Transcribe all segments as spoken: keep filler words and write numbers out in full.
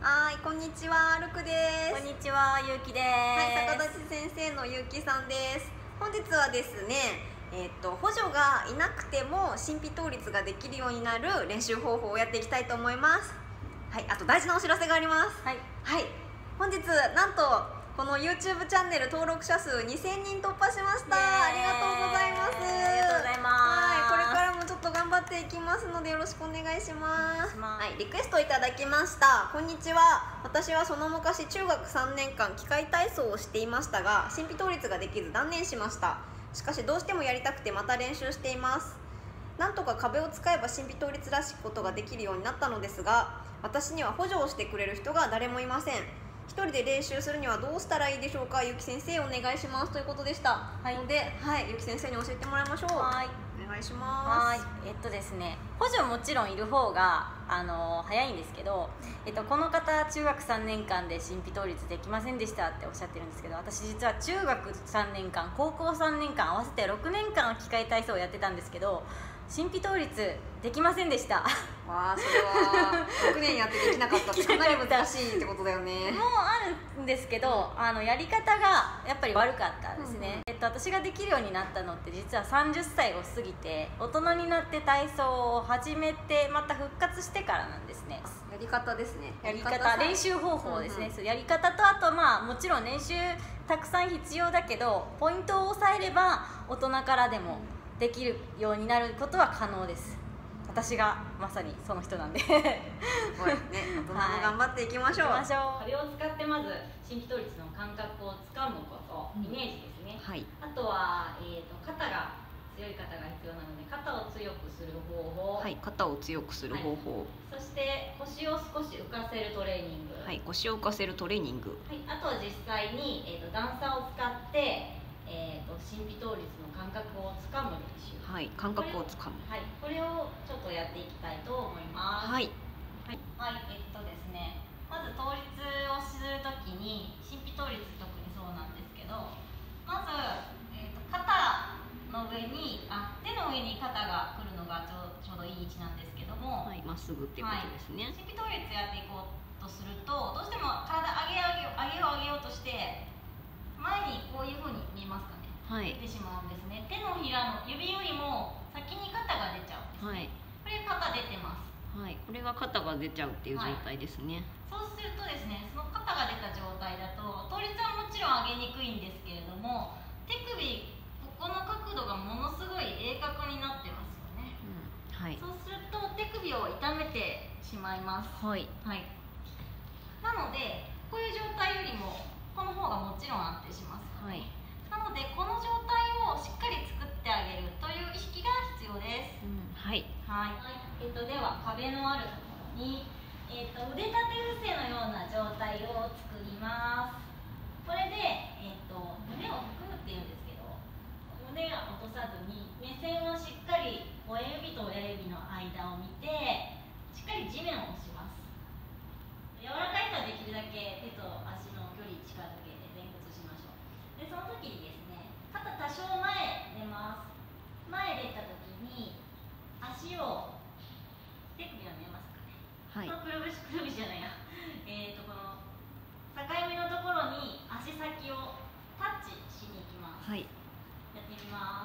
はい、こんにちは、ルクです。 こんにちは、ゆうきです。 はい、逆立先生のゆうきさんです。本日はですね、えっと補助がいなくても神秘倒立ができるようになる練習方法をやっていきたいと思います。はい、あと大事なお知らせがあります。 はい、 はい、本日なんとこの YouTube チャンネル登録者数にせんにん突破しました。ありがとうございます。 ありがとうございます。 はい、これからもちょっと頑張っていきますのでよろしくお願いします。はい、リクエストいただきました。こんにちは。私はその昔中学さんねんかん器械体操をしていましたが、神秘倒立ができず断念しました。しかしどうしてもやりたくてまた練習しています。なんとか壁を使えば神秘倒立らしくことができるようになったのですが、私には補助をしてくれる人が誰もいません。一人で練習するにはどうしたらいいでしょうか。ゆき先生お願いしますということでした。はい、ので、はい、ゆき先生に教えてもらいましょう。 はい、 お願いします。 はい、えっとですね、補助もちろんいる方があの早いんですけど、えっとこの方中学さんねんかんで神秘倒立できませんでしたっておっしゃってるんですけど、私実は中学さんねんかん、高校さんねんかん合わせてろくねんかん器械体操をやってたんですけど、神秘倒立できませんでした。 わあ、それはろくねんやってできなかったってかなり難しいってことだよね。 もうあるんですけど、あのやり方がやっぱり悪かったんですね、うんうん、えっと、私ができるようになったのって実はさんじゅっさいを過ぎて大人になって体操を始めてまた復活してからなんですね。 やり方ですね。 やり方、練習方法ですね、うんうん、やり方とあとまあもちろん練習たくさん必要だけどポイントを押さえれば大人からでもできるようになることは可能です。私がまさにその人なんで。すごいね。 大人も頑張っていきましょう。 はい、壁を使ってまず神秘倒立の感覚をつかむこと、イメージですね、 はい、 あとは、えーと、肩が強い方が必要なので肩を強くする方法、 はい、肩を強くする方法、 はい、そして腰を少し浮かせるトレーニング、 はい、腰を浮かせるトレーニング、 はい、あとは実際に、えーと、段差を使ってえー、と神秘倒立の感覚をつかむ練習、 はい、感覚をつかむ、 はい、これをちょっとやっていきたいと思います。はい、はい、はい、えっとですね、まず倒立をするときに神秘倒立特にそうなんですけど、まず、えー、と肩の上にあ手の上に肩が来るのがちょちょうどいい位置なんですけども、 はい、まっすぐっていうことですね、 はい、神秘倒立やっていこうとするとどうしても体上げ上げ上げよう上げようとして前にこういう風に見えますかね、はい、出てしまうんですね。手のひらの指よりも先に肩が出ちゃうんですね、はい、これ肩出てます。 はい、これが肩が出ちゃうっていう状態ですね、 はい、そうするとですね、その肩が出た状態だと倒立はもちろん上げにくいんですけれども手首ここの角度がものすごい鋭角になってますよね、うん、はい、そうすると手首を痛めてしまいます。はい、はい、なのでこういう状態よりもこの方がもちろん安定します、はい、なのでこの状態をしっかり作ってあげるという意識が必要です、うん、はい、はい、えー、とでは壁のあるところに、えー、と腕立て伏せのような状態を作ります。これで、えー、と胸を含むっていうんですけど胸は落とさずに目線をしっかり親指と親指の間を見てしっかり地面を押します。柔らかい人はできるだけ手と足の距離近づけて前屈しましょう。でその時にですね、肩多少前出ます。前出た時に足を手首が見えますかね、はい、このくるぶしくるぶしじゃないやえーとこの境目のところに足先をタッチしに行きます。はい、やってみます。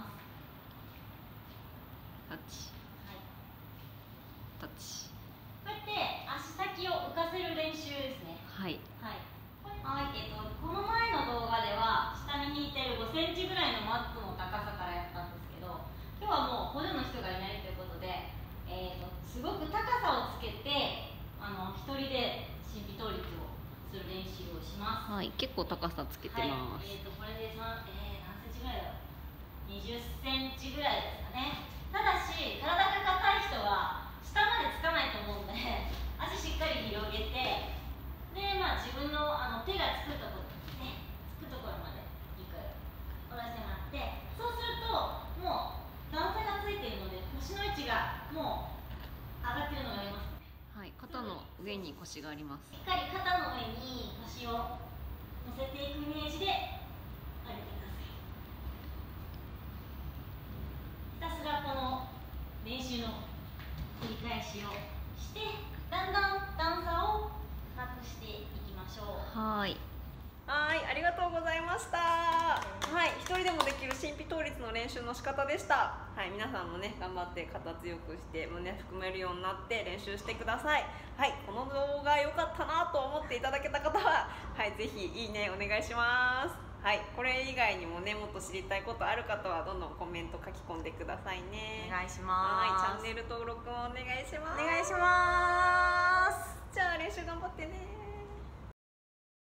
タッチ、はい、タッチ、 こうやって足先を浮かせる練習ですね。はい、はい、はい、えっと、この前の動画では下に引いてるごセンチぐらいのマットの高さからやったんですけど、今日はもう補助の人がいないということで、えーと、すごく高さをつけてあの一人で神秘倒立をする練習をします。はい、結構高さつけてます。はい、えーと、これで、まえー、何センチぐらいだろう、にじゅっセンチぐらいですかね。ただし体が硬い人は下までつかないと思うんで足しっかり広げて、で、まあ、自分の、あの手がつくところですね、つくところまでいく下ろしてもらって、そうするともう段差がついているので腰の位置がもう上がってるのがありますね。はい、肩の上に腰があります。しっかり肩の上に腰を乗せていくイメージで上げてください。ひたすらこの練習の繰り返しをして、だんだん段差をなくしてはい。はい、ありがとうございました。はい、一人でもできる神秘倒立の練習の仕方でした。はい、皆さんもね、頑張って肩強くして胸含めるようになって練習してください。はい、この動画良かったなと思っていただけた方は、はい、ぜひいいねお願いします。はい、これ以外にもね、もっと知りたいことある方はどんどんコメント書き込んでくださいね。 お願いします。 はい、チャンネル登録もお願いします。 お願いします。 じゃあ練習頑張ってね。